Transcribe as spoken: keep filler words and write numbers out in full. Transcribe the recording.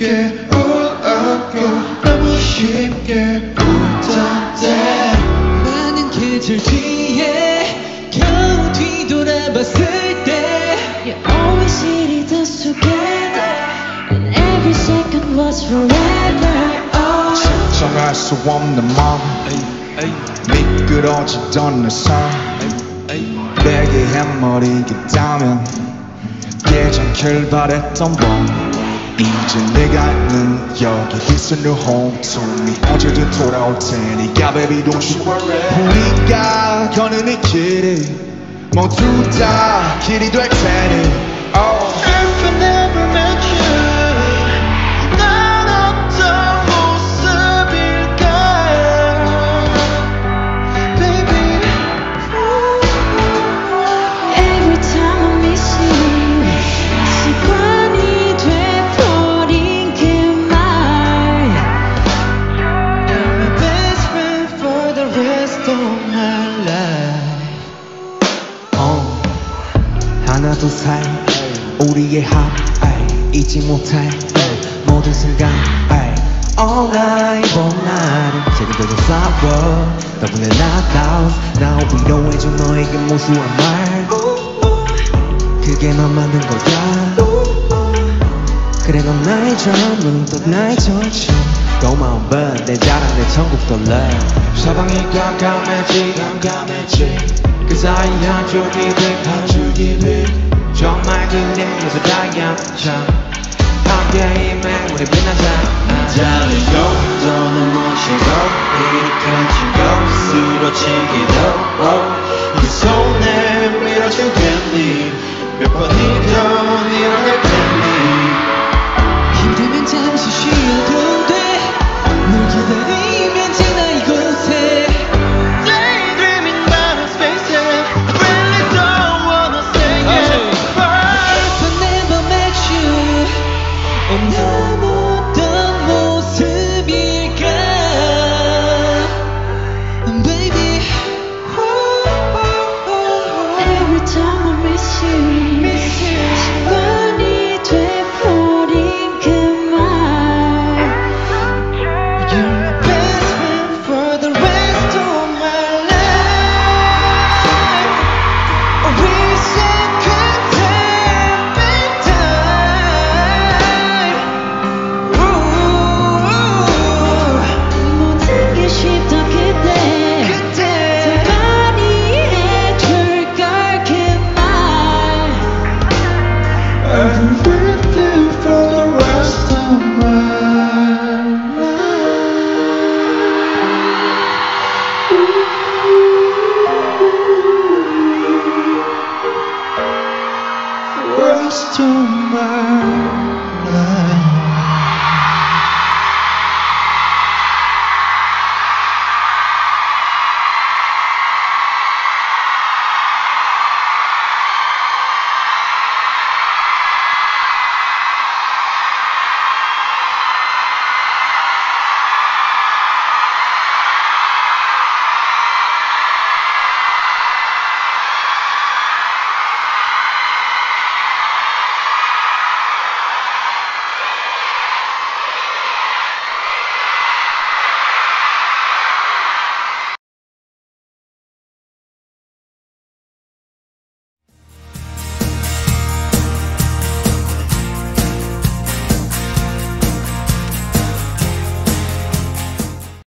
쉽게 울었고 너무 쉽게 울던데 많은 계절 뒤에 겨우 뒤돌아봤을 때 You always lead us together And every second was forever oh. 정할 수 없는 맘 미끄러지던 내 삶 베개 해머리겠다면 예전 바랬던 밤 이제 내가 있는 여기 It's a new home to me 언제든 돌아올 테니까 baby don't you worry 우리가 걷는 이 길이 모두 다 길이 될 테니 oh. If I never met you 난 어떤 모습일까 baby Every time I miss you 습관이 돼버린 그 말 You're my best friend for the rest of my life 어, 하나 둘 셋 우리의 합 잊지 못해 모든 순간 All night 봄날은 지금도 좀 싸워 덕분에 나다운 나 위로해줘 너에게 무수한 말 그게 넌 만든 거야 그래 넌 나의 전부는 또 나의 전춤 고마운 밤 내 자랑 내 천국 돌래 사방이 깜깜해지 깜깜해지 그 사이 한 줄기 빛 한 줄기 빛 정말 그대에서 다양참 함께 임해 우리 빛나자 달리고 또 넘어지고 일으켜지고 쓰러지기도